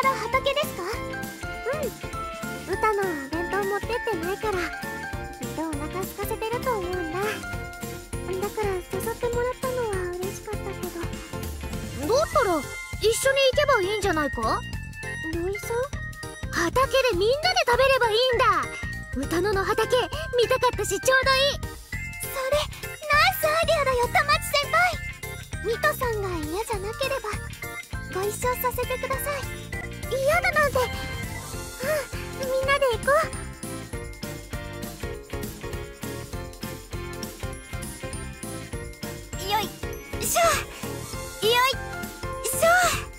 から畑ですか？うん。歌のお弁当持ってってないからきっとお腹空かせてると思うんだ。だから誘ってもらったのは嬉しかったけど。 だったら一緒に行けばいいんじゃないか？ ロイさん？ 畑でみんなで食べればいいんだ。歌野の畑見たかったしちょうどいい。 それナイスアイデアだよ、田町先輩。ミトさんが嫌じゃなければご一緒させてください。嫌だなんて。うん、みんなで行こう。よいしょ、よいしょ。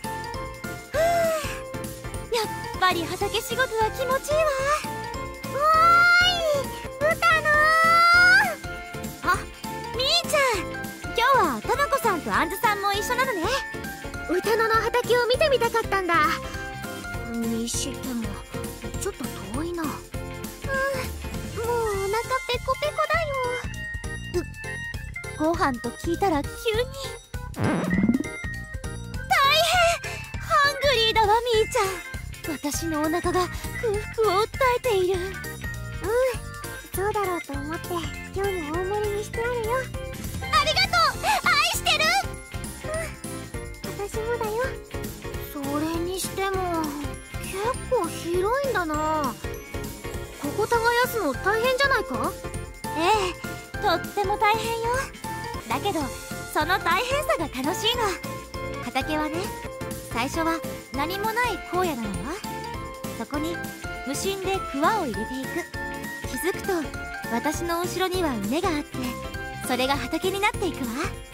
やっぱり畑仕事は気持ちいいわ。おーい、歌のあ、みーちゃん、今日はたまこさんとあんずさんも一緒なのね。 歌野の畑を見てみたかったんだ。にしてもちょっと遠いな。 もうお腹ペコペコだよ。ご飯と聞いたら急に大変。ハングリーだわ、みーちゃん。私のお腹が空腹を訴えている。そうだろうと思って今日も大盛りにしてあるよ。ありがとう、愛してる。私もだよ。 それにしても結構広いんだな。ここ耕すの大変じゃないか？ ええ、とっても大変よ。だけどその大変さが楽しいの。畑はね、最初は何もない荒野なのよ。そこに無心でクワを入れていく。気づくと私の後ろには畝があって、それが畑になっていくわ。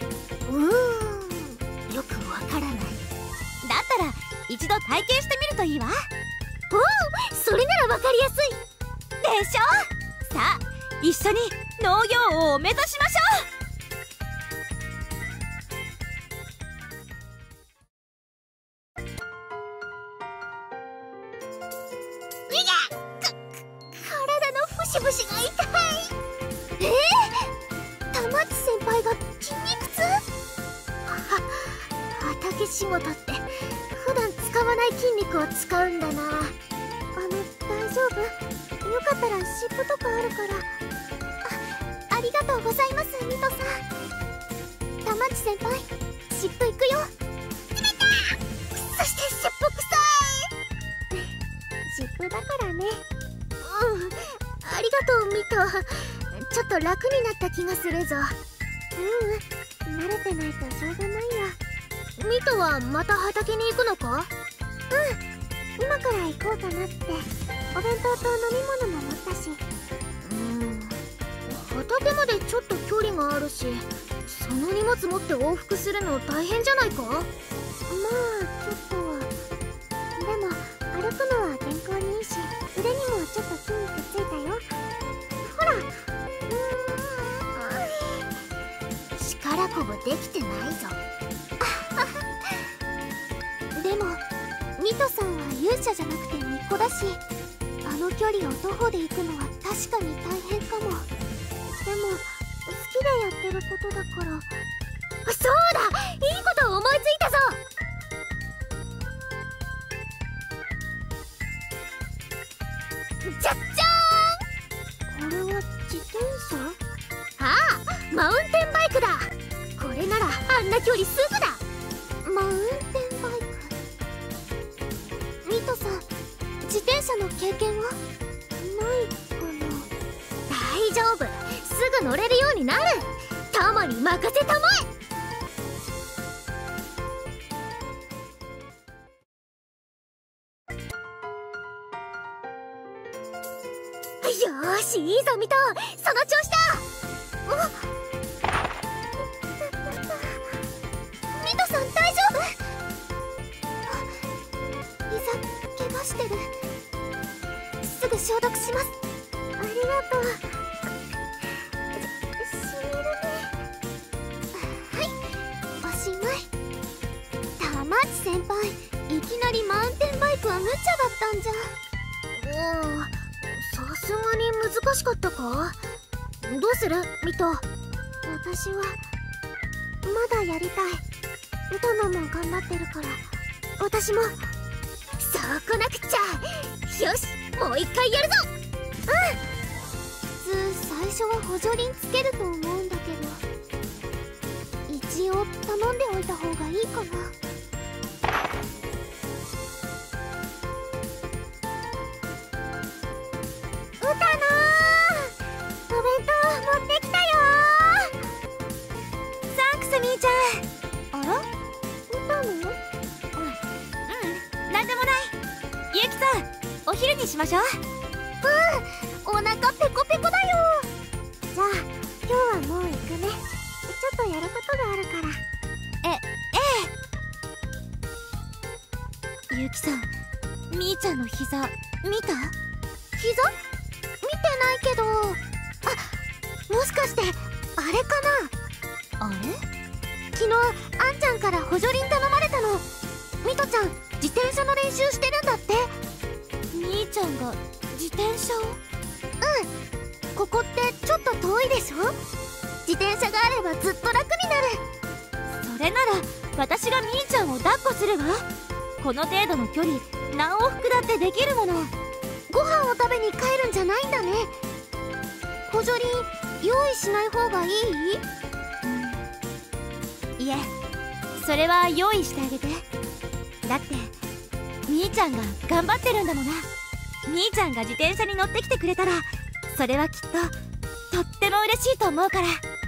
よくわからない。 だったら一度体験してみるといいわ。 おお、それならわかりやすいでしょ。さあ一緒に農業王を目指しましょう。体の節々が痛い。田町先輩が筋肉痛？ 畑仕事って普段使わない筋肉を使うんだな。 大丈夫？よかったら湿布とかあるから。ありがとうございます、ミトさん。田町先輩、湿布いくよ。決めた。そして湿布臭い。湿布だからね。 ありがとうミト。ちょっと楽になった気がするぞ。 慣れてないとしょうがないよ。 ミトはまた畑に行くのか？ 今から行こうかなって。お弁当と飲み物も持ったし。 畑までちょっと距離があるし、その荷物持って往復するの大変じゃないか？ まあちょっとは。でも歩くのは健康にいいし、腕にもちょっと筋肉ついたよ。ほら。 力こぶできてないぞ。 でもミトさんは勇者じゃなくてみっこだし、あの距離を徒歩で行くのは確かに大変かも。でも好きでやってることだから。 そうだ、いいことを思いついたぞ。じゃっじゃーん。 これは自転車？ ああ、マウンテンバイクだ。これならあんな距離すぐだ。 マウンテンバイク。ミトさん、自転車の経験はないかな？ 大丈夫、すぐ乗れるようになる。タマに任せたまえ。よーし、いいぞミト、その調子だ。 ミトさん大丈夫？膝怪我してる。すぐ消毒します。ありがとう。しみるね。はい、おしまい。田町先輩、いきなりマウンテンバイクは無茶だったんじゃ。 さすがに難しかったか？どうするミト？ 私はまだやりたい。歌野も頑張ってるから私も。 さこなくちゃ。よし、もう一回やるぞ。普通最初は補助輪つけると思うんだけど、一応頼んでおいた方がいいかな。うたのお弁当持ってきたよ。 サンクスみーちゃん。あら？ うたの？ なんでもない。ゆうきさん、お昼にしましょう。 お腹ペコペコだよ。じゃあ今日はもう行くね。ちょっとやることがあるから。 ゆうきさん、みーちゃんの膝見た？ 膝？見てないけど。あ、もしかしてあれかな。 あれ？ 昨日あんちゃんから補助輪頼まれたの。みとちゃん自転車の練習してるんだって。 みーちゃんが自転車を？ ここってちょっと遠いでしょ。自転車があればずっと楽になる。 それなら私がみーちゃんを抱っこするわ。この程度の距離何往復だってできるもの。 ご飯を食べに帰るんじゃないんだね。補助輪用意しない方がいい？ いえ、それは用意してあげて。だってみーちゃんが頑張ってるんだもんな。みーちゃんが自転車に乗ってきてくれたら、それはきっととっても嬉しいと思うから。